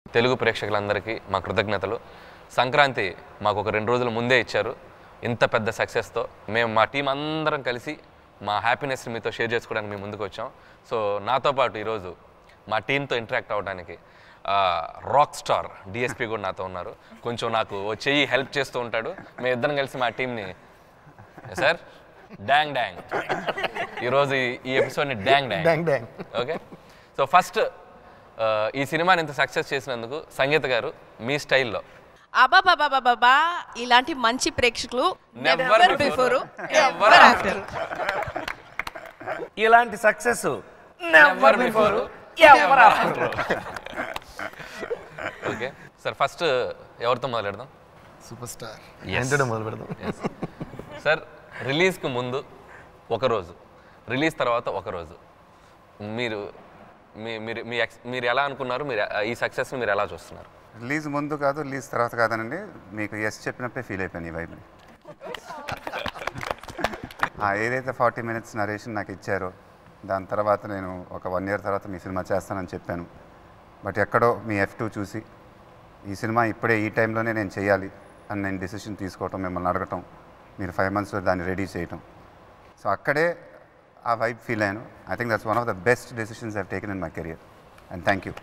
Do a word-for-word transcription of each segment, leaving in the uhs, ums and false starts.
తెలుగు ప్రేక్షకులందరికీ మా కృతజ్ఞతలు. సంక్రాంతి మాకు ఒక రెండు రోజుల ముందే ఇచ్చారు. ఇంత పెద్ద సక్సెస్తో మేము మా టీం అందరం కలిసి మా హ్యాపీనెస్ని మీతో షేర్ చేసుకోవడానికి మేము ముందుకు వచ్చాం. సో నాతో పాటు ఈరోజు మా టీంతో ఇంటరాక్ట్ అవ్వడానికి రాక్ స్టార్ డిఎస్పీ కూడా నాతో ఉన్నారు. కొంచెం నాకు చెయ్యి హెల్ప్ చేస్తూ ఉంటాడు. మేము ఇద్దరం కలిసి మా టీంని సార్ డాంగ్ డాంగ్ ఈరోజు ఈ ఎపిసోడ్ని డాంగ్ డాంగ్ డాంగ్ ఓకే. సో ఫస్ట్ ఈ సినిమాని ఇంత సక్సెస్ చేసినందుకు సంగీత గారు మీ స్టైల్లో అబాబాబాబాబా ఇలాంటి మంచి ప్రేక్షకులు నెవర్ బిఫోర్ ఎవర్ ఆఫ్టర్. ఇలాంటి success never before ever after. Okay sir, first ఎవరితో మొదలెడదాం? సూపర్ స్టార్ ఎంతటో మొదలు పెడదాం. సార్, రిలీజ్కి ముందు ఒకరోజు, రిలీజ్ తర్వాత ఒకరోజు మీరు మీ మీరు మీ మీరు ఎలా అనుకున్నారు? మీరు ఈ సక్సెస్ని మీరు ఎలా చూస్తున్నారు? రిలీజ్ ముందు కాదు, రిలీజ్ తర్వాత కాదనండి, మీకు ఎస్ చెప్పినప్పుడే ఫీల్ అయిపోయాను ఈ వైపుని. ఏదైతే ఫార్టీ మినిట్స్ నరేషన్ నాకు ఇచ్చారో దాని తర్వాత నేను ఒక వన్ ఇయర్ తర్వాత మీ సినిమా చేస్తానని చెప్పాను. బట్ ఎక్కడో మీ ఎఫ్ టూ చూసి ఈ సినిమా ఇప్పుడే ఈ టైంలోనే నేను చేయాలి అని నేను డిసిషన్ తీసుకోవటం, మిమ్మల్ని అడగటం, మీరు ఫైవ్ మంత్స్లో దాన్ని రెడీ చేయటం, సో అక్కడే ఆ వైబ్ ఫీల్ అయ్యాను. I think that's one of the best decisions I have taken in my career and thank you.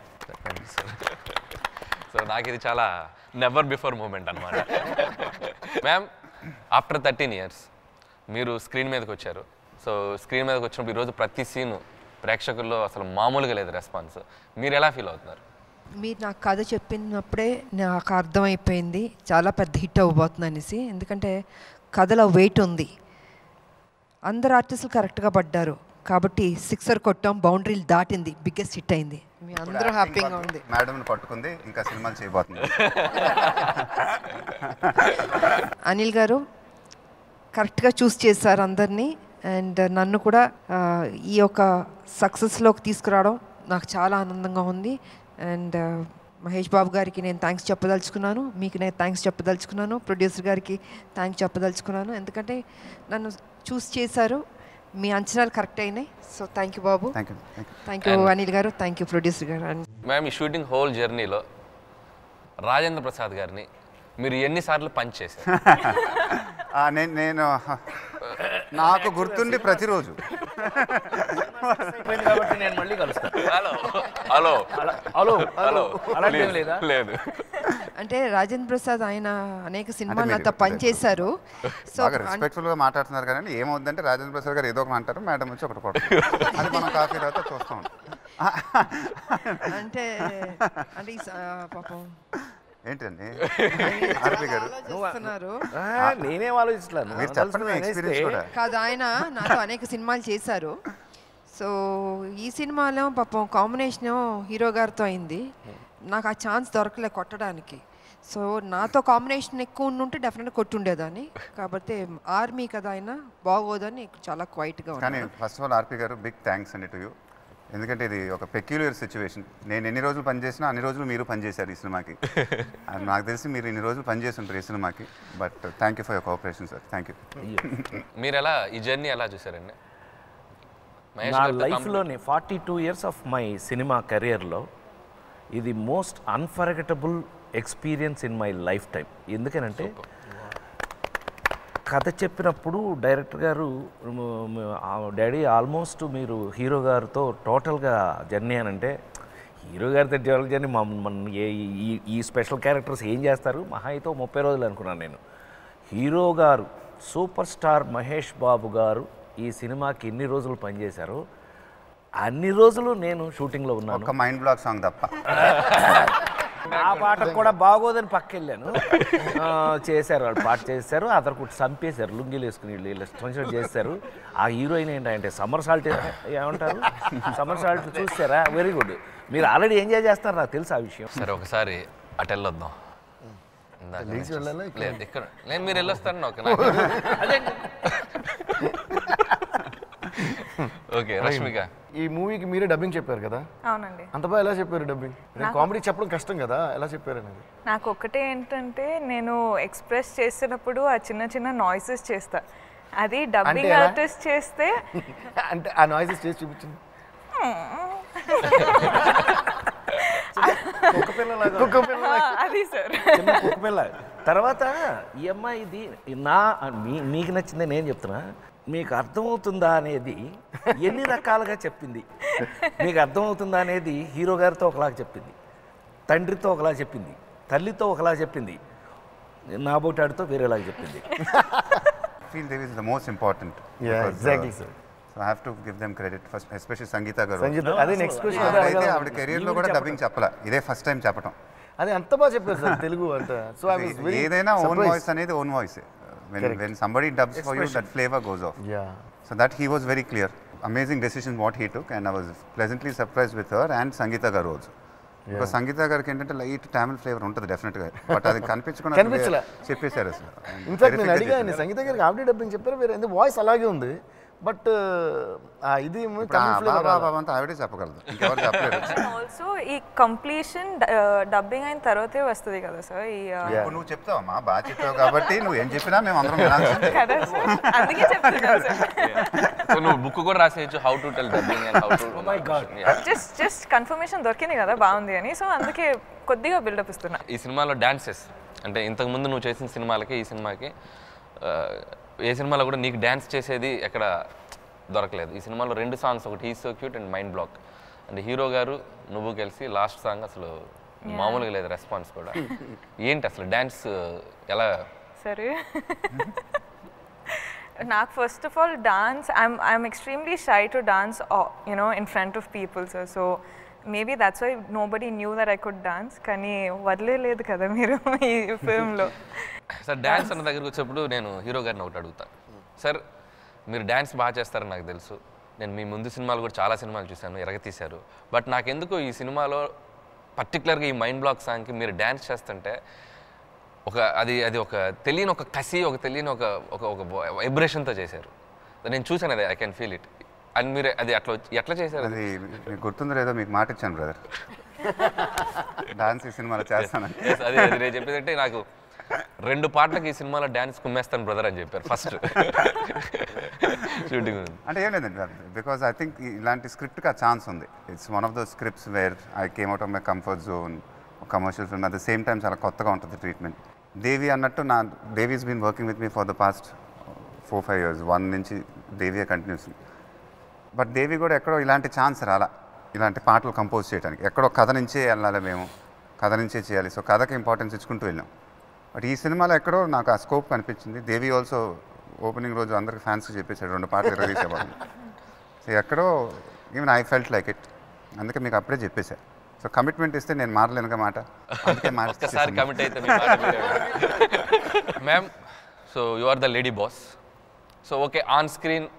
So నాకు ఇది చాలా నెవర్ బిఫోర్ మూమెంట్ అనమాట. మ్యామ్, ఆఫ్టర్ థర్టీన్ ఇయర్స్ మీరు స్క్రీన్ మీదకి వచ్చారు. సో స్క్రీన్ మీదకి వచ్చినప్పుడు ఈరోజు ప్రతి సీను ప్రేక్షకుల్లో అసలు మామూలుగా లేదు రెస్పాన్స్. మీరు ఎలా ఫీల్ అవుతున్నారు? మీరు నాకు కథ చెప్పినప్పుడే నాకు అర్థమైపోయింది చాలా పెద్ద హిట్ అవ్వబోతుంది అనేసి. ఎందుకంటే కథలో వెయిట్ ఉంది, అందరు ఆర్టిస్టులు కరెక్ట్గా పడ్డారు కాబట్టి సిక్సర్ కొట్టాం, బౌండరీలు దాటింది, బిగ్గెస్ట్ హిట్ అయింది. మీ అందరూ హ్యాపీగా ఉంది. మేడంని పట్టుకుంది, ఇంకా సినిమాలు చేయబోతుంది. అనిల్ గారు కరెక్ట్గా చూస్ చేశారు అందరినీ, అండ్ నన్ను కూడా ఈ యొక్క సక్సెస్లోకి తీసుకురావడం నాకు చాలా ఆనందంగా ఉంది. అండ్ మహేష్ బాబు గారికి నేను థ్యాంక్స్ చెప్పదలుచుకున్నాను, మీకు నేను థ్యాంక్స్ చెప్పదలుచుకున్నాను, ప్రొడ్యూసర్ గారికి థ్యాంక్స్ చెప్పదలుచుకున్నాను. ఎందుకంటే నన్ను చూస్ చేశారు, మీ అంచనాలు కరెక్ట్ అయినాయి. So thank you Babu, thank you Anil garu, thank you producer గారు. మ్యామ్, ఈ షూటింగ్ హోల్ జర్నీలో రాజేంద్ర ప్రసాద్ గారిని మీరు ఎన్నిసార్లు పంచ్ చేశారు? నేను నేను నాకు గుర్తుండి ప్రతిరోజు కాబట్టి నేను మళ్ళీ కలుస్తాను. హలో హలో హలో హలో అలాంటి లేదా? లేదు. అంటే రాజేంద్ర ప్రసాద్ ఆయన అనేక సినిమాలు నాతో పనిచేశారు. సో రెస్పెక్ట్ఫుల్గా మాట్లాడుతున్నారు కానీ ఏమవుతుందంటే రాజేంద్ర ప్రసాద్ గారు ఏదో ఒకటి అంటారు, మేడం వచ్చి ఒకటి కొడతారు. అది మనం కాఫీ తర్వాత చూస్తాం. అంటే అంటే పాపం ఏంటండి నేనేం ఆలోచిస్తున్నాను కాదు, ఆయన నాతో అనేక సినిమాలు చేశారు. సో ఈ సినిమాలో పాపం కాంబినేషన్ హీరో గారితో అయింది, నాకు ఆ ఛాన్స్ దొరకలే కొట్టడానికి. సో నాతో కాంబినేషన్ ఎక్కువ ఉండుంటే డెఫినెట్గా కొట్టుండేదాన్ని. కాబట్టి ఆర్మీ కదా ఆయన బాగోదని చాలా క్వైట్గా కానీ first of all RP garu big thanks అండి టు యూ. ఎందుకంటే ఇది ఒక పెక్యులర్ సిచ్యువేషన్. నేను ఎన్ని రోజులు పనిచేసినా అన్ని రోజులు మీరు పనిచేశారు ఈ సినిమాకి. నాకు తెలిసి మీరు ఇన్ని రోజులు పనిచేస్తుంటారు ఈ సినిమాకి. But thank you for your cooperation sir, thank you. మీరు ఎలా ఈ జర్నీ ఎలా చూసారండి? నా లైఫ్లోని forty two years of my cinema కెరియర్లో ఇది most unforgettable experience in my life time. ఎందుకనంటే కథ చెప్పినప్పుడు డైరెక్టర్ గారు, డాడీ ఆల్మోస్ట్ మీరు హీరో గారితో టోటల్గా జర్నీ అని అంటే, హీరో గారితో టోటల్ జర్నీ మా ఈ స్పెషల్ క్యారెక్టర్స్ ఏం చేస్తారు మహా అయితే ముప్పై రోజులు అనుకున్నాను నేను. హీరో గారు సూపర్ స్టార్ మహేష్ బాబు గారు ఈ సినిమాకి ఎన్ని రోజులు పనిచేశారో అన్ని రోజులు నేను షూటింగ్లో ఉన్నాను. ఒక మైండ్ బ్లాక్ సాంగ్ తప్ప ఆ పాటకు కూడా బాగోదని పక్కెళ్ళాను. చేశారు, వాళ్ళు పాట చేశారు, అతను కూడా చంపేశారు, లుంగిలు వేసుకుని వీళ్ళు స్పాన్సర్ చేశారు. ఆ హీరోయిన్ ఏంటంటే సమ్మర్ సాల్ట్ ఏమంటారు, సమ్మర్ సాల్ట్ చూసారా? Very good. మీరు ఆల్రెడీ ఎంజాయ్ చేస్తారు, నాకు తెలుసు ఆ విషయం. సరే ఒకసారి అటు వెళ్ళొద్దాం. లేదు ఇక్కడ నేను మీరు వెళ్ళొస్తాను. ఓకే ఓకే రష్మిక, ఈ మూవీకి మీరే డబ్బింగ్ చెప్పారు కదా? అవునండి. అంత బాగా ఎలా చెప్పారు డబ్బింగ్? కామెడీ చెప్పడం కష్టం కదా, ఎలా చెప్పారు అనేది? నాకు ఒకటే ఏంటంటే నేను ఎక్స్ప్రెస్ చేసినప్పుడు ఆ చిన్న చిన్న నాయిసెస్ చేస్తా, అది డబ్బింగ్ ఆర్టిస్ట్ చేస్తే అంటే ఆ నాయిసెస్ చేసి చూపించింది. కుక్క పిల్లలాగా కుక్క పిల్ల అది సార్. చిన్న కుక్క పిల్ల. తర్వాత ఈ అమ్మాయి ఇది నా మీ మీకు నచ్చిందే నేను చెప్తున్నా, మీకు అర్థమవుతుందా అనేది ఎన్ని రకాలుగా చెప్పింది. మీకు అర్థమవుతుందా అనేది హీరో గారితో ఒకలాగా చెప్పింది, తండ్రితో ఒకలా చెప్పింది, తల్లితో ఒకలా చెప్పింది, నాబోటాడితో వేరేలాగా చెప్పింది. ఫీల్ దేవ్ is the most important. Exactly sir. So I have to give them credit first, especially Sangeeta garu. Sangeeta అదే నెక్స్ట్ క్వశ్చన్. అయితే ఆవిడ కెరీర్లో కూడా డబ్బింగ్ చెప్పలా, ఇదే ఫస్ట్ టైం చెప్పడం. అదే అంత బాగా చెప్పారు సార్ తెలుగు అంతా. సో ఐ వాస్ వెరీ ఏదైనా ఓన్ వాయిస్ అనేది own voice. when when somebody dubs for you, that flavor goes off. Yeah. So that he was very clear. Amazing decision what he took, and I was pleasantly surprised with her and Sangeeta garu also. Because Sangeeta gariki ఏంటంటే light Tamil flavor ఉంటుంది డెఫినెట్గా, but అది కనిపించకుండా కనిపించలే. చెప్పేశారు అసలు. In fact నేను అడిగాను సంగీత గారికి ఆవిడే డబ్బింగ్ చెప్పారు, వేరే ఎందుకు వాయిస్ అలాగే ఉంది, బట్ ఇది అంతా ఆవిడే చెప్పగలదు, ఇంకెవరు చెప్పలేరు. ఆల్సో ఈ కంప్లీషన్ డబ్బింగ్ అయిన తర్వాతే వస్తుంది కదా సార్. ఈ ఇప్పుడు నువ్వు చెప్తావమ్మా, బాగా చెప్పావు కాబట్టి నువ్వు ఏం చెప్పినా మేము అందరం వినాల్సిందే. కదా సార్, అందుకే చెప్తున్నాను సార్. సో నువ్వు బుక్ కూడా రాసేయచ్చు, how to tell dubbing and how to. My god, just just confirmation దొరికింది కదా బాగుంది అని, సో అందుకే కొద్దిగా బిల్డప్ ఇస్తున్నా. ఈ సినిమాలో డాన్సెస్ అంటే ఇంతకుముందు నువ్వు చేసిన సినిమాలకి ఈ సినిమాకి ఏ సినిమాలో కూడా నీకు డ్యాన్స్ చేసేది ఎక్కడ దొరకలేదు. ఈ సినిమాలో రెండు సాంగ్స్, ఒకటి he so cute and mind block, and hero గారు నువ్వు కలిసి లాస్ట్ సాంగ్ అసలు మామూలుగా లేదు రెస్పాన్స్ కూడా. ఏంటి అసలు డ్యాన్స్ ఎలా? సరే, నాకు first of all dance, I'm I'm extremely shy to dance you know in front of people sir. So maybe that's why nobody knew that I could dance. కానీ వదిలేదు కదా మీరు ఈ ఫిల్మ్లో. సార్ డ్యాన్స్ అన్న దగ్గరికి వచ్చేప్పుడు నేను హీరో గారిని ఒకటి అడుగుతాను. సార్ మీరు డ్యాన్స్ బాగా చేస్తారని నాకు తెలుసు, నేను మీ ముందు సినిమాలు కూడా చాలా సినిమాలు చూశాను, ఎరగతీశారు. బట్ నాకెందుకు ఈ సినిమాలో పర్టికులర్గా ఈ మైండ్ బ్లాక్ సాంగ్కి మీరు డ్యాన్స్ చేస్తుంటే ఒక అది అది ఒక తెలియని ఒక కసి, ఒక తెలియని ఒక ఒక ఒక వైబ్రేషన్తో చేశారు. నేను చూశాను, అది I can feel it. And మీరు అది అట్లా ఎట్లా చేశారు? అది మీకు గుర్తుందో లేదో, మీకు మాట ఇచ్చాను బ్రదర్, డాన్స్ ఈ సినిమాలో చేస్తాను. అది అది నేను చెప్పేదంటే నాకు రెండు పాటలకు ఈ సినిమాలో డ్యాన్స్ కుమ్మేస్తాను బ్రదర్ అని చెప్పారు ఫస్ట్ షూటింగ్. అంటే ఏం లేదండి, బికాజ్ ఐ థింక్ ఇలాంటి స్క్రిప్ట్కి ఆ ఛాన్స్ ఉంది. It's one of the scripts where I came out of my comfort zone. Commercial film at the same time చాలా కొత్తగా ఉంటుంది ట్రీట్మెంట్. దేవి అన్నట్టు నా Devi's been working with me for the past four five years, one నుంచి దేవియే continuous. But దేవి కూడా ఎక్కడో ఇలాంటి ఛాన్స్ రాలా, ఇలాంటి పాటలు కంపోజ్ చేయడానికి. ఎక్కడో కథ నుంచే వెళ్ళాలి, మేము కథ నుంచే చేయాలి. సో కథకి ఇంపార్టెన్స్ ఇచ్చుకుంటూ వెళ్ళాం. బట్ ఈ సినిమాలో ఎక్కడో నాకు ఆ స్కోప్ కనిపించింది. దేవి ఆల్సో ఓపెనింగ్ రోజు అందరికి ఫ్యాన్స్కి చెప్పేశాడు రెండు పాటలు ఎరగదీసేవాళ్ళు. సో ఎక్కడో even I felt like it, అందుకే మీకు అప్పుడే చెప్పేశాను. సో కమిట్మెంట్ ఇస్తే నేను మారలేనుగా మాట, అందుకే ఒక్కసారి కమిట్ అయితే ma'am. So you are the lady boss. So okay, on screen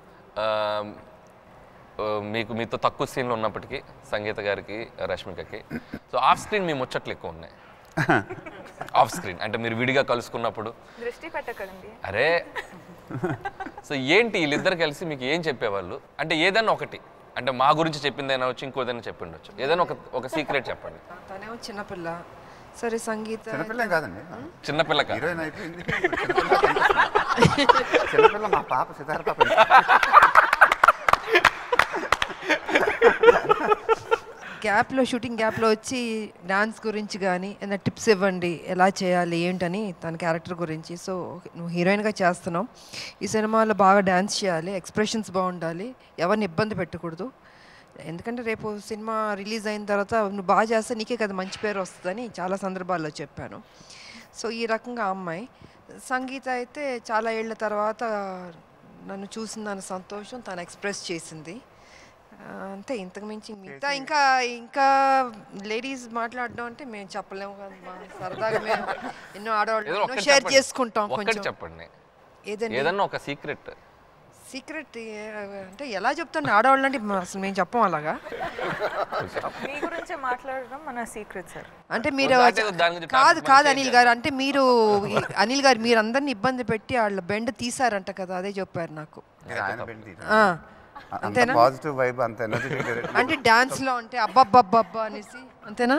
మీకు మీతో తక్కువ సీన్లు ఉన్నప్పటికీ సంగీత గారికి, రష్మికకి, సో ఆఫ్ స్క్రీన్ మీ ముచ్చట్లు ఎక్కువ ఉన్నాయి. ఆఫ్ స్క్రీన్ అంటే మీరు విడిగా కలుసుకున్నప్పుడు దృష్టి పెట్టకండి. అరే సో ఏంటి వీళ్ళిద్దరు కలిసి మీకు ఏం చెప్పేవాళ్ళు? అంటే ఏదైనా ఒకటి, అంటే మా గురించి చెప్పిందైనా వచ్చి ఇంకోదైనా చెప్పి ఉండొచ్చు, ఏదైనా ఒక ఒక సీక్రెట్ చెప్పండి. తనేమో చిన్నపిల్ల, సరే సంగీత చిన్నపిల్ల ఏం కాదండి, చిన్నపిల్లక హీరోయిన్ అయిపోయింది. చిన్నపిల్ల మా పాప సితార పాప. గ్యాప్లో షూటింగ్ గ్యాప్లో వచ్చి డాన్స్ గురించి కానీ ఏదైనా టిప్స్ ఇవ్వండి, ఎలా చేయాలి ఏంటని తన క్యారెక్టర్ గురించి. సో నువ్వు హీరోయిన్గా చేస్తున్నావు, ఈ సినిమాలో బాగా డాన్స్ చేయాలి, ఎక్స్ప్రెషన్స్ బాగుండాలి, ఎవరిని ఇబ్బంది పెట్టకూడదు, ఎందుకంటే రేపు సినిమా రిలీజ్ అయిన తర్వాత నువ్వు బాగా చేస్తే నీకే కదా మంచి పేరు వస్తుందని చాలా సందర్భాల్లో చెప్పాను. సో ఈ రకంగా అమ్మాయి. సంగీత అయితే చాలా ఏళ్ళ తర్వాత నన్ను చూసిందన్న సంతోషం తను ఎక్స్ప్రెస్ చేసింది అంతే. ఇంతకు మించి మిగతా ఇంకా ఇంకా లేడీస్ మాట్లాడడం అంటే మేము చెప్పలేము కదా, సరదాగా మేము ఎన్నో ఆడవాళ్ళు షేర్ చేసుకుంటాం. కొంచెం చెప్పండి ఏదైనా ఏదన్నా ఒక సీక్రెట్. సీక్రెట్ అంటే ఎలా చెప్తాను, ఆడవాళ్ళు అంటే అసలు మేము చెప్పం అలాగా. మీ గురించి మాట్లాడడం మన సీక్రెట్ సార్. అంటే మీరు కాదు కాదు అనిల్ గారు, అంటే మీరు అనిల్ గారు మీరు అందరిని ఇబ్బంది పెట్టి వాళ్ళ బెండ్ తీసారంట కదా, అదే చెప్పారు నాకు. అంతేనా? పాజిటివ్ వైబ్ అంత ఎనర్జెటిక్. అంటే డాన్స్ లో అంటే అబ్బబ్బబ్బబ్బా అనేసి అంతేనా?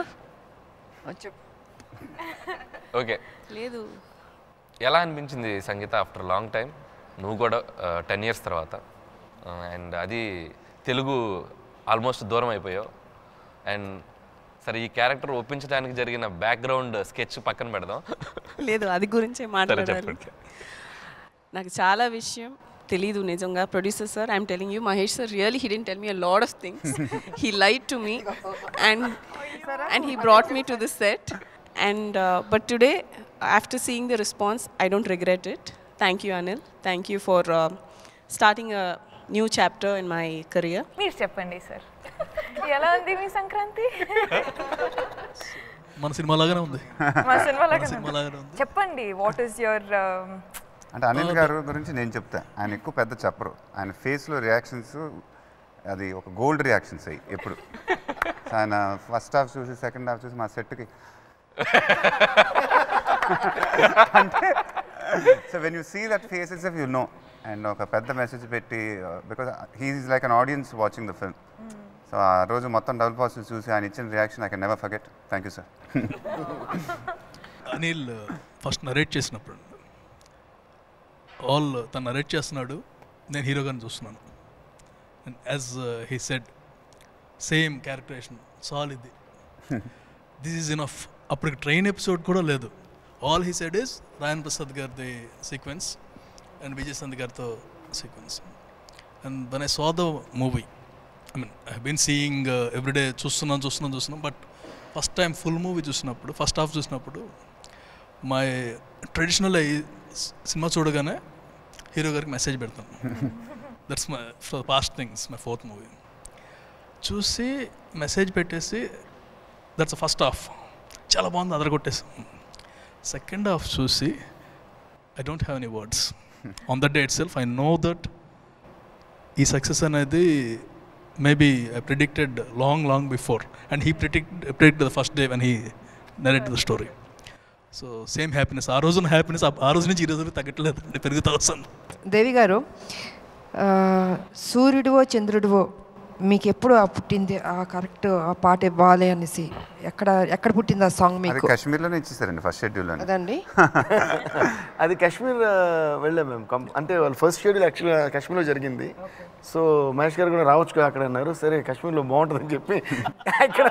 ఓకే, లేదు. ఎలా అనిపించింది సంగీత ఆఫ్టర్ లాంగ్ టైం? నువ్వు కూడా టెన్ ఇయర్స్ తర్వాత, అండ్ అది తెలుగు ఆల్మోస్ట్ దూరం అయిపోయావు. అండ్ సరే ఈ క్యారెక్టర్ ఒప్పించడానికి జరిగిన బ్యాక్గ్రౌండ్ స్కెచ్ పక్కన పెడదాం. లేదు అది గురించే మాట్లాడాలి. నాకు చాలా విషయం తెలీదు నిజంగా. Producer sir, I'm telling you, Mahesh sir really he didn't tell me a lot of things. He lied to me and and he brought me to this set. And but today after seeing the response I don't regret it. Thank you Anil, thank you for starting a new chapter in my career. మీరు చెప్పండి sir, ఎలా ఉంది మీ సంక్రాంతి? మన cinema లాగానే ఉంది. మా cinema లాగానే ఉంది. చెప్పండి, వాట్ ఈస్ యువర్... అంటే అనిల్ గారు గురించి నేను చెప్తా, ఆయన ఎక్కువ పెద్ద చెప్పరు. ఆయన ఫేస్లో రియాక్షన్స్ అది ఒక గోల్డ్ రియాక్షన్స్ అయ్యి ఎప్పుడు. ఆయన ఫస్ట్ హాఫ్ చూసి సెకండ్ హాఫ్ చూసి మా సెట్కి అంటే so when you see that faces of you know. And ఒక పెద్ద మెసేజ్ పెట్టి, because he is like an audience watching the film. So ఆ రోజు మొత్తం డబుల్ పాజిటివ్ చూసి ఆయన ఇచ్చిన reaction I can never forget. Thank you sir. Anil first narrate చేసినప్పుడు ఆల్ తను నరేట్ చేస్తున్నాడు, నేను హీరోగాని చూస్తున్నాను. And as he said same characterisation solid, this is enough. అప్పటికి ట్రైన్ ఎపిసోడ్ కూడా లేదు. All he said is Rayan Prasad గారిది సీక్వెన్స్ అండ్ విజయశాంతి గారితో sequence. And then I saw the movie, I mean I been seeing everyday, చూస్తున్నాను చూస్తున్నాను చూస్తున్నాను but first time full movie చూసినప్పుడు, first half చూసినప్పుడు మై ట్రెడిషనల్ సినిమా చూడగానే హీరో గారికి మెసేజ్ పెడతాను. That's my for past things, my fourth movie. చూసి మెసేజ్ పెట్టేసి దట్స్ ఫస్ట్ హాఫ్ చాలా బాగుంది, అదరగొట్టేసాం. సెకండ్ హాఫ్ చూసి I don't have any words. On that day itself I know that ఈ సక్సెస్ అనేది maybe I predicted long long before and he predict predict the first day when he narrated the story. So same happiness, ఆ రోజున happiness ఆ రోజు నుంచి ఈ రోజు తగ్గట్లేదు, పెరుగుతూ వస్తుంది. దేవి గారు, సూర్యుడివో చంద్రుడివో మీకు ఎప్పుడు ఆ పుట్టింది ఆ కరెక్ట్ ఆ పాట ఇవ్వాలి అనేసి ఎక్కడ ఎక్కడ పుట్టింది ఆ సాంగ్ మీకు? కాశ్మీర్లోనే ఇచ్చేసారండి ఫస్ట్ షెడ్యూల్. అదండి అది కాశ్మీర్ వెళ్ళాం మేము. అంటే వాళ్ళ ఫస్ట్ షెడ్యూల్ యాక్చువల్గా కాశ్మీర్లో జరిగింది. సో మహేష్ గారు కూడా రావచ్చు అక్కడ అన్నారు. సరే కాశ్మీర్లో బాగుంటుందని చెప్పి ఇక్కడ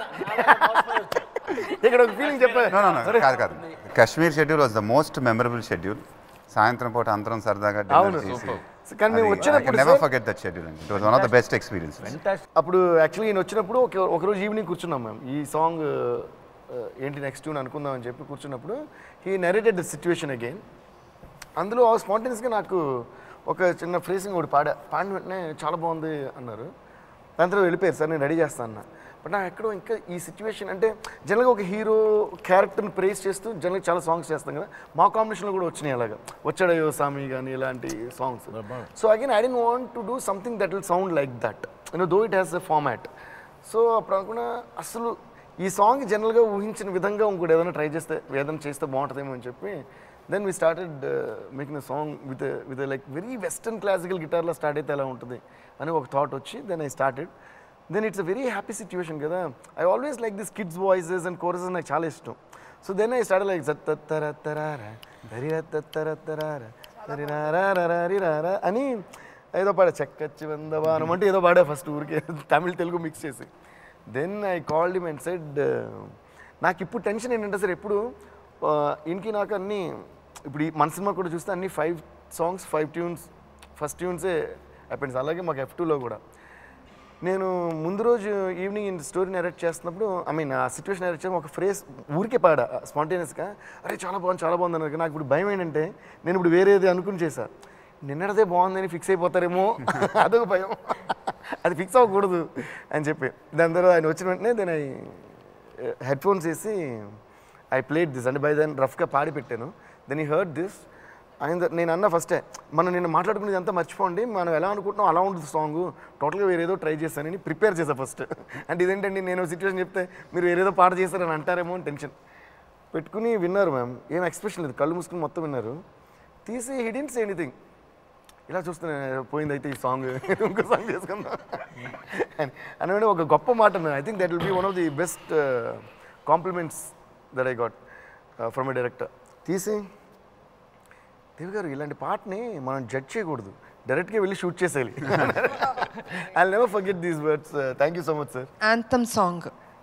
ఇక్కడ ఒక ఫీలింగ్ చెప్పాను. కాదు కాదు Kashmir schedule was the most memorable schedule. సాయంత్రం పూట అందరం సరదాగా కానీ మేము వచ్చినప్పుడు నెవర్ ఫర్గెట్ దట్ షెడ్యూల్ అండి. It was one of the best experience. అప్పుడు యాక్చువల్లీ నేను వచ్చినప్పుడు ఒక ఒకరోజు ఈవినింగ్ కూర్చున్నాం మేము, ఈ సాంగ్ ఏంటి నెక్స్ట్ ట్యూన్ అనుకుందాం అని చెప్పి కూర్చున్నప్పుడు he narrated the situation again. అందులో స్పాంటేనియస్గా నాకు ఒక చిన్న ఫ్రేసింగ్ ఒకటి పాడా, పాడిన వెంటనే చాలా బాగుంది అన్నారు. దాని తర్వాత వెళ్ళిపోయారు, సార్ నేను రెడీ చేస్తాను అన్న. బట్ నాకు ఎక్కడో ఇంకా ఈ సిచ్యువేషన్ అంటే జనరల్గా ఒక హీరో క్యారెక్టర్ని ప్రేస్ చేస్తూ జనరల్గా చాలా సాంగ్స్ చేస్తాం కదా, మా కాంబినేషన్లో కూడా వచ్చినాయి అలాగా, వచ్చాడయో సామి కానీ ఇలాంటి songs. So again I don't want to do something that will sound like that, you know though it has a format. So అప్పుడు అనుకున్నా అసలు ఈ సాంగ్ జనరల్గా ఊహించిన విధంగా ఇంకోటి ఏదైనా ట్రై చేస్తే ఏదైనా చేస్తే బాగుంటుందేమో అని చెప్పి then we started making the song with with like very western classical గిటార్లో స్టార్ట్ అయితే ఎలా ఉంటుంది అని ఒక థాట్ వచ్చి then I started. Then it's a very happy situation కదా. I always like this kids voices and choruses నాకు చాలా ఇష్టం. So then I start like జత్తరత్తరారా దరిరత్తరత్తరారా దరిరారా అని ఏదో పాడా, చెక్కచ్చి వందవానం అంటే ఏదో పాడా ఫస్ట్ ఊరికే తమిళ్ తెలుగు మిక్స్ చేసి. Then I called him and said, నాకు ఇప్పుడు టెన్షన్ ఏంటంటే సార్ ఎప్పుడు ఇంటికి నాకు అన్నీ ఇప్పుడు ఈ మన సినిమా కూడా చూస్తే అన్ని five songs five tunes first ట్యూన్సే అయిపోయింది. అలాగే మాకు ఎఫ్ టూలో కూడా నేను ముందు రోజు ఈవినింగ్ స్టోరీ నెరేట్ చేస్తున్నప్పుడు ఐ మీన్ ఆ సిచ్యువేషన్ నెరేట్ చేసిన ఒక ఫ్రేజ్ ఊరికే పాడా స్పాంటేనియస్గా, అరే చాలా బాగుంది చాలా బాగుంది అన్నారు. నాకు ఇప్పుడు భయం ఏంటంటే నేను ఇప్పుడు వేరేది అనుకుని చేశా, నిన్నటిదే బాగుందని ఫిక్స్ అయిపోతారేమో అదొక భయం, అది ఫిక్స్ అవ్వకూడదు అని చెప్పి. దాని తర్వాత ఆయన వచ్చిన వెంటనే నేను ఐ హెడ్ ఫోన్స్ వేసి ఐ ప్లేడ్ దిస్ అంటే బై దాన్ని రఫ్గా పాడి పెట్టాను. దెన్ ఈ హర్డ్ దిస్. ఆయన నేను అన్న ఫస్టే మనం నిన్న మాట్లాడుకునేది అంతా మర్చిపోండి, మనం ఎలా అనుకుంటున్నాం అలా ఉంటుంది సాంగ్, టోటల్గా వేరేదో ట్రై చేస్తానని ప్రిపేర్ చేశా ఫస్ట్. అంటే ఇదేంటండి నేను సిచ్యువేషన్ చెప్తే మీరు వేరేదో పాట చేస్తారని అంటారేమో అని టెన్షన్ పెట్టుకుని విన్నారు. మ్యామ్ ఏం ఎక్స్ప్రెషన్ లేదు, కళ్ళు మూసుకుని మొత్తం విన్నారు. తీసి హి డిడ్ంట్ సే ఎనీథింగ్, ఇలా చూస్తున్నా పోయింది అయితే ఈ సాంగ్ ఇంకో సాంగ్ చేసుకుందాం అని ఒక గొప్ప మాట. I think that will be one of the best compliments that I got from a director. తీసి దేవి గారు ఇలాంటి పాటని మనం జడ్జ్ చేయకూడదు, డైరెక్ట్గా వెళ్ళి షూట్ చేసేయాలి. I never forget these words. Thank you so much sir. Anthem song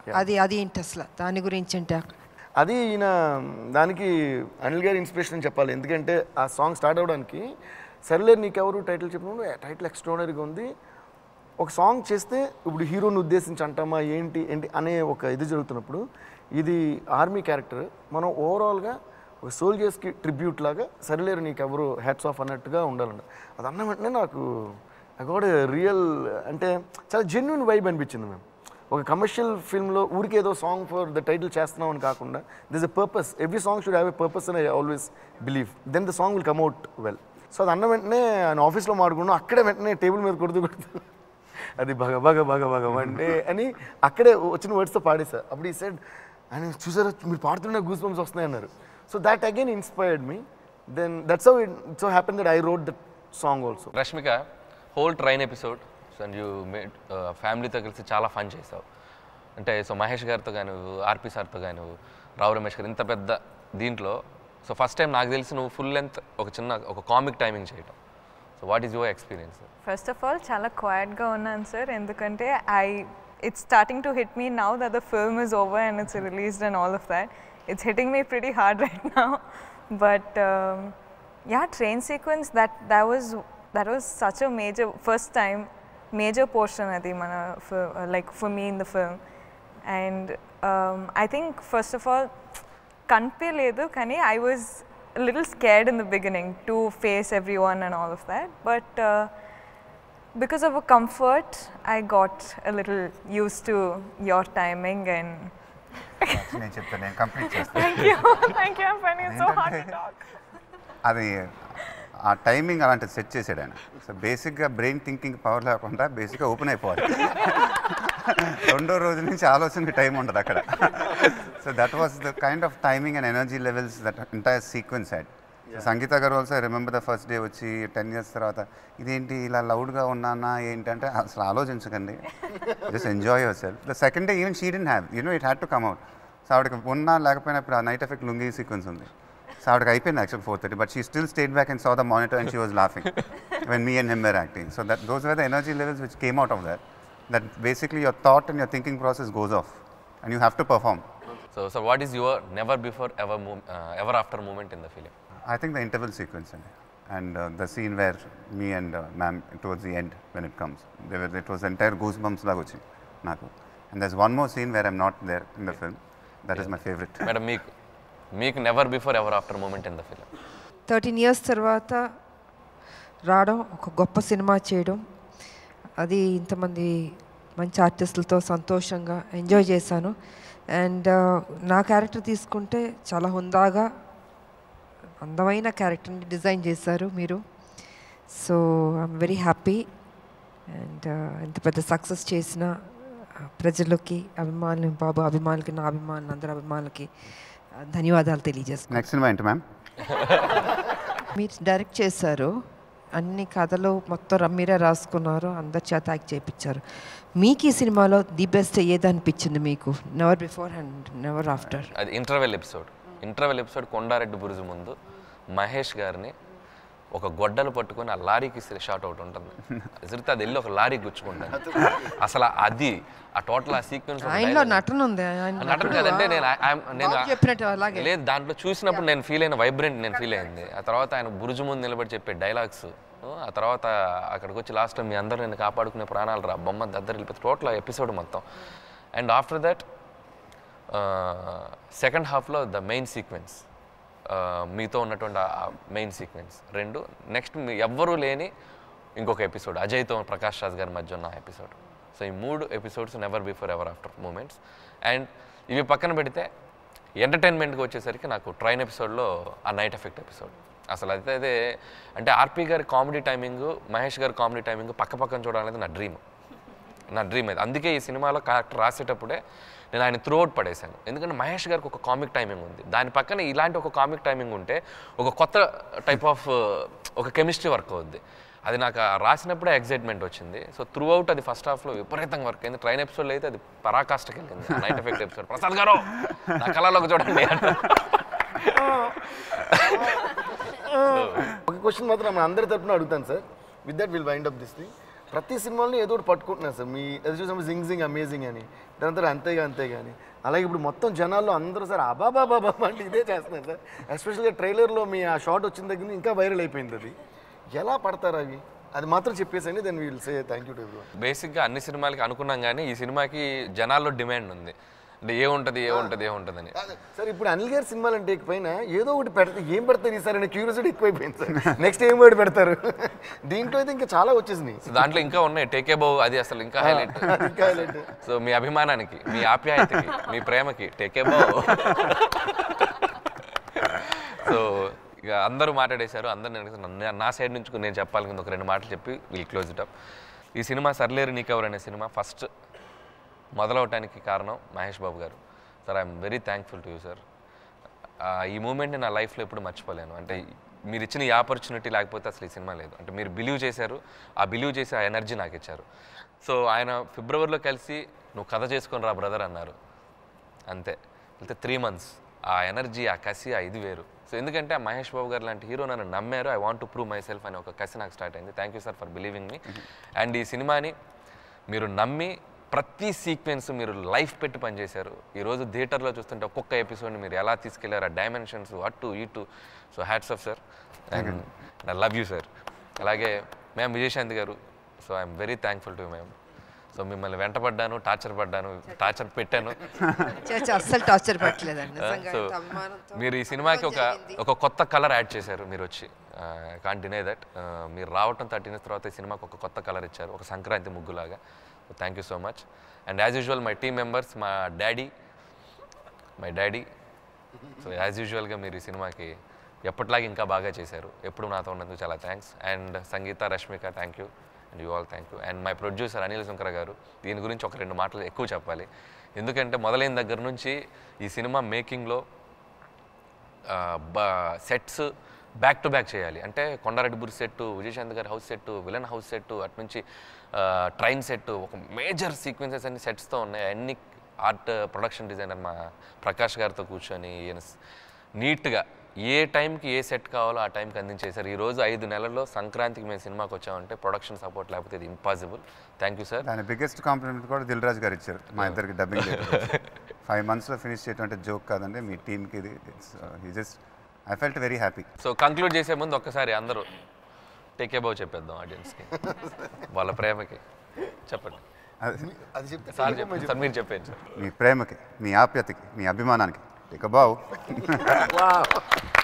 అది అది ఏంటి అసలు దాని గురించి అంటే అది ఈయన దానికి అనిల్ గారి ఇన్స్పిరేషన్ అని చెప్పాలి. ఎందుకంటే ఆ సాంగ్ స్టార్ట్ అవ్వడానికి సర్లే నీకెవరు టైటిల్ చెప్పినప్పుడు టైటిల్ ఎక్స్ట్రాడనరీగా ఉంది. ఒక సాంగ్ చేస్తే ఇప్పుడు హీరోని ఉద్దేశించి అంటామా ఏంటి ఏంటి అనే ఒక ఇది జరుగుతున్నప్పుడు ఇది ఆర్మీ క్యారెక్టర్, మనం ఓవరాల్గా ఒక సోల్జర్స్కి ట్రిబ్యూట్ లాగా సరిలేరు నీకెవరు హ్యాట్స్ ఆఫ్ అన్నట్టుగా ఉండాలండి. అది అన్న వెంటనే నాకు ఐ గాట్ రియల్ అంటే చాలా జెన్యున్ వైబ్ అనిపించింది మేము. ఒక కమర్షియల్ ఫిల్మ్లో ఊరికి ఏదో సాంగ్ ఫర్ ద టైటిల్ చేస్తున్నాం అని కాకుండా this a purpose, every song should have a purpose అని I always believe, then the song will come out well. So అది అన్న వెంటనే ఆయన ఆఫీస్లో మాడుకున్నాం, అక్కడే వెంటనే టేబుల్ మీద కొడుతూ కొడుతూ అది బాగా బాగా బాగా బాగా అంటే అని అక్కడే వచ్చిన వర్డ్స్తో పాడేశారు. అప్పుడు ఈ సైడ్ ఆయన చూసారా మీరు పాడుతున్న గూస్ బంప్స్ వస్తున్నాయి అన్నారు. So that again inspired me. Then that's how it so happen that I wrote that song also. Rashmika whole train episode and you made ఫ్యామిలీతో కలిసి చాలా ఫన్ చేసావు. అంటే సో మహేష్ గారితో కానీ ఆర్పి సార్తో కానీ రావు రమేష్ గారు ఇంత పెద్ద దీంట్లో సో ఫస్ట్ టైం నాకు తెలిసి నువ్వు ఫుల్ లెంత్ ఒక చిన్న ఒక కామిక్ టైమింగ్ చేయటం. So what is your experience? First of all చాలా క్వైట్గా ఉన్నాను సార్, ఎందుకంటే I it's starting to hit me now that the film is over and it's released and all of that. It's hitting me pretty hard right now, but um, yeah, train sequence that that was that was such a major first time major portion adi mana for, uh, like for me in the film, and um, I think first of all kanpe ledu kani I was a little scared in the beginning to face everyone and all of that, but uh, because of a comfort I got a little used to your timing and నేను చెప్తాను, నేను complete చేస్తాను. Thank you, thank you. I'm finding it so hard to talk. అది ఆ timing అలాంటిది set చేసాడు ఆయన. So బేసిక్గా బ్రెయిన్ థింకింగ్ పవర్ లేకుండా బేసిక్గా ఓపెన్ అయిపోవాలి. రెండో రోజు నుంచి ఆలోచనకి టైం ఉండదు అక్కడ. So that was the kind of timing and energy levels that entire sequence had. So Sangeetha గారు also I remember the first day వచ్చి టెన్ ఇయర్స్ తర్వాత ఇదేంటి ఇలా లౌడ్గా ఉన్నానా ఏంటంటే అసలు ఆలోచించకండి, just enjoy yourself. The second day even she didn't have, you know it had to come out. So ఆవిడకి ఉన్నా లేకపోయినా ఇప్పుడు ఆ నైట్ ఎఫెక్ట్ లుంగీ సీక్వెన్స్ ఉంది. సో ఆవిడకి అయిపోయింది actual four thirty, but she still stayed back and saw the monitor and she was laughing when me and him were acting. So that those were the energy levels which came out of that, that basically your thought and your thinking process goes off and you have to perform. So so what is your never before ever ever after moment in the film? I think the interval sequence and, and uh, the scene where me and uh, ma'am towards the end when it comes, there were, it was entire goosebumps laga vachi naku. And there's one more scene where I'm not there in the film. That yeah. is my favorite. Madam, meek meek never before ever after moment in the film. Thirteen years తర్వాత రావడం, ఒక గొప్ప cinema చేయడం, అది ఇంతమంది మంచి ఆర్టిస్టులతో సంతోషంగా enjoy చేశాను. అండ్ నా క్యారెక్టర్ తీసుకుంటే చాలా హుందాగా అందమైన క్యారెక్టర్ని డిజైన్ చేశారు మీరు. So I'm very happy. And ఇంత పెద్ద సక్సెస్ చేసిన ప్రజలకి, అభిమానులు, బాబు అభిమానులకి, నా అభిమానులు, అందరి అభిమానులకి ధన్యవాదాలు తెలియజేస్తున్నాను. నెక్స్ట్ సినిమా ఏంటి మ్యామ్? మీరు డైరెక్ట్ చేశారు, అన్ని కథలు మొత్తం మీరే రాసుకున్నారు, అందరి చేత యాక్ట్ చేయించారు. మీకు ఈ సినిమాలో ది బెస్ట్ ఏది అనిపించింది మీకు? Never before and never after. అది interval episode. Interval episode Kondareddy Buruju ముందు మహేష్ గారిని ఒక గొడ్డలు పట్టుకొని ఆ లారీకి షాట్ అవుట్ ఉంటుంది, విసిరితే అది వెళ్ళి ఒక లారీ గుచ్చుకుంటాను. అసలు అది ఆ టోటల్ ఆ సీక్వెన్స్ నటన ఉంది. నటన కదంటే నేను నేను చెప్పినట్టు లేదు, దాంట్లో చూసినప్పుడు నేను ఫీల్ అయిన వైబ్రెంట్ నేను ఫీల్ అయింది. ఆ తర్వాత ఆయన బురుజు ముందు నిలబడి చెప్పే డైలాగ్స్, ఆ తర్వాత అక్కడికి వచ్చి లాస్ట్ మీ అందరూ నేను కాపాడుకునే ప్రాణాలు రా బొమ్మ దగ్గర వెళ్ళిపోతే టోటల్ ఎపిసోడ్ మొత్తం. అండ్ ఆఫ్టర్ దట్ సెకండ్ హాఫ్లో ద మెయిన్ సీక్వెన్స్, మీతో ఉన్నటువంటి మెయిన్ సీక్వెన్స్ రెండు. నెక్స్ట్ మీ ఎవ్వరూ లేని ఇంకొక ఎపిసోడ్ అజయ్తో ప్రకాష్ రాజ్ గారి మధ్య ఉన్న ఎపిసోడ్. సో ఈ మూడు episodes never before ever after moments. And ఇవి పక్కన పెడితే ఎంటర్టైన్మెంట్కి వచ్చేసరికి నాకు ట్రైన్ ఎపిసోడ్లో ఆ నైట్ ఎఫెక్ట్ ఎపిసోడ్ అసలు అయితే అదే అంటే ఆర్పి గారి కామెడీ టైమింగ్, మహేష్ గారి కామెడీ టైమింగ్ పక్క పక్కన చూడాలనేది నా డ్రీమ్ నా డ్రీమ్ అది. అందుకే ఈ సినిమాలో క్యారెక్టర్ రాసేటప్పుడే నేను ఆయన త్రూ అవుట్ పడేశాను. ఎందుకంటే మహేష్ గారికి ఒక కామిక్ టైమింగ్ ఉంది, దాని పక్కన ఇలాంటి ఒక కామిక్ టైమింగ్ ఉంటే ఒక కొత్త టైప్ ఆఫ్ ఒక కెమిస్ట్రీ వర్క్ అవుద్ది. అది నాకు రాసినప్పుడే ఎగ్జైట్మెంట్ వచ్చింది. సో త్రూ అవుట్ అది ఫస్ట్ హాఫ్లో విపరీతంగా వర్క్ అయింది. ట్రైన్ ఎపిసోడ్లో అయితే అది పరాకాష్ఠకి వెళ్ళింది. నైట్ ఎఫెక్ట్ ఎపిసోడ్ ప్రసాద్ గారు నా కళలోకి చూడండి. ఒక క్వశ్చన్ మాత్రం మన అందరి తరపున అడుగుతాను sir, with that will wind up this thing. ప్రతి సినిమాలని ఏదో ఒకటి పట్టుకుంటున్నారు సార్. మీ అది చూసినప్పుడు జింగ్ జింగ్ అమేజింగ్ అని దాని తర్వాత అంతేగా అంతే కానీ అలాగే ఇప్పుడు మొత్తం జనాల్లో అందరూ సార్ అబాబాబాబా అంటే ఇదే చేస్తున్నారు సార్. ఎస్పెషల్గా ట్రైలర్లో మీ ఆ షాట్ వచ్చిన దగ్గర ఇంకా వైరల్ అయిపోయింది. అది ఎలా పడతారు అవి అది మాత్రం చెప్పేసండి. Then will say thank you to everyone. బేసిక్గా అన్ని సినిమాలకి అనుకున్నాం కానీ ఈ సినిమాకి జనాల్లో డిమాండ్ ఉంది. అంటే ఏముంటుంది ఏముంటుంది ఏముంటుందని. సార్ ఇప్పుడు అనిల్ గారి సినిమాలు అంటే పైన ఏదో ఒకటి పెడితే ఏం పెడతారు ఈసారి అనే క్యూరియాసిటీ ఎక్కువైపోయింది సార్. నెక్స్ట్ ఏం వర్డ్ పెడతారు దీంట్లో అయితే ఇంకా చాలా వచ్చేసినాయి. దాంట్లో ఇంకా ఉన్నాయి. టేకే బౌ అది అసలు ఇంకా హైలైట్. ఇంకా హైలైట్. సో మీ అభిమానానికి మీ ఆప్యాయతకి మీ ప్రేమకి టేకే బౌ. సో ఇక అందరూ మాట్లాడేశారు. అందరు నేను నా సైడ్ నుంచి నేను చెప్పాలి ఒక రెండు మాటలు చెప్పి విల్ క్లోజ్ ఇట్ అప్. ఈ సినిమా సర్లేరు నీకెవరు అనే సినిమా ఫస్ట్ మొదలవటానికి కారణం మహేష్ బాబు గారు. Sir I'm very thankful to you sir. ఈ మూమెంట్ని నా లైఫ్లో ఎప్పుడు మర్చిపోలేను. అంటే మీరు ఇచ్చిన ఈ ఆపర్చునిటీ లేకపోతే అసలు ఈ సినిమా లేదు. అంటే మీరు బిలీవ్ చేశారు, ఆ బిలీవ్ చేసి ఆ ఎనర్జీ నాకు ఇచ్చారు. సో ఆయన ఫిబ్రవరిలో కలిసి నువ్వు కథ చేసుకొని రా బ్రదర్ అన్నారు. అంతే అయితే త్రీ మంత్స్ ఆ ఎనర్జీ ఆ కసి ఆ ఇది వేరు. సో ఎందుకంటే ఆ మహేష్ బాబు గారు లాంటి హీరో నన్ను నమ్మారు. I want to prove myself అనే ఒక కసి నాకు స్టార్ట్ అయింది. Thank you sir for believing me. And ఈ సినిమాని మీరు నమ్మి ప్రతి సీక్వెన్స్ మీరు లైఫ్ పెట్టి పనిచేశారు. ఈరోజు థియేటర్లో చూస్తుంటే ఒక్కొక్క ఎపిసోడ్ని మీరు ఎలా తీసుకెళ్లారు, ఆ డైమెన్షన్స్ అటు ఇటు. So hats off sir and I love you sir. అలాగే మ్యామ్ విజయశాంతి గారు. So I'm very thankful to ma'am. So మిమ్మల్ని వెంటపడ్డాను, టార్చర్ పడ్డాను, టార్చర్ పెట్టాను. అస్సలు టార్చర్ పెట్టలేదండి. సో మీరు ఈ సినిమాకి ఒక ఒక కొత్త కలర్ యాడ్ చేశారు. మీరు వచ్చి కాంట్ డినై దట్. మీరు రావటం థర్టీన్ ఇయర్స్ తర్వాత ఈ సినిమాకి ఒక కొత్త కలర్ ఇచ్చారు, ఒక సంక్రాంతి ముగ్గులాగా. Thank you so much. And as usual my team members, మా daddy my daddy so as యూజువల్గా మీరు ఈ సినిమాకి ఎప్పటిలాగా ఇంకా బాగా చేశారు. ఎప్పుడు నాతో ఉన్నందుకు చాలా thanks. And Sangeetha, Rashmika thank you. And you all thank you. And my producer Anil Shankar గారు. దీని గురించి ఒక రెండు మాటలు ఎక్కువ చెప్పాలి. ఎందుకంటే మొదలైన దగ్గర నుంచి ఈ సినిమా మేకింగ్లో సెట్స్ బ్యాక్ టు బ్యాక్ చేయాలి. అంటే కొండారెడ్డిపూరి సెట్టు, విజయశాంతి గారి house set, villain house set, అటు నుంచి ట్రైన్ సెట్టు, ఒక మేజర్ సీక్వెన్సెస్ అన్ని సెట్స్తో ఉన్నాయి. అన్ని ఆర్ట్ ప్రొడక్షన్ డిజైనర్ మా ప్రకాష్ గారితో కూర్చొని ఈయన నీట్గా ఏ టైంకి ఏ సెట్ కావాలో ఆ టైంకి అందించేశారు. ఈరోజు ఐదు నెలల్లో సంక్రాంతికి మేము సినిమాకి వచ్చామంటే ప్రొడక్షన్ సపోర్ట్ లేకపోతే ఇది ఇంపాసిబుల్. Thank you sir. దాని బిగ్గెస్ట్ కాంప్లిమెంట్ కూడా దిల్ రాజు గారు ఇచ్చారు మా ఇద్దరికి డబ్బింగ్. ఫైవ్ మంత్స్లో ఫినిష్ చేయడం జోక్ కాదండి, మీ టీమ్కి ఇది just I felt very happy. So conclude చేసే ముందు ఒక్కసారి అందరూ టేకే బావ్ చెప్పేద్దాం ఆడియన్స్కి, వాళ్ళ ప్రేమకి చెప్పండి. అది చెప్తే సార్ చెప్పండి సార్, మీరు చెప్పండి సార్. మీ ప్రేమకి, మీ ఆప్యాయతకి, మీ అభిమానానికి టేకే బావ్.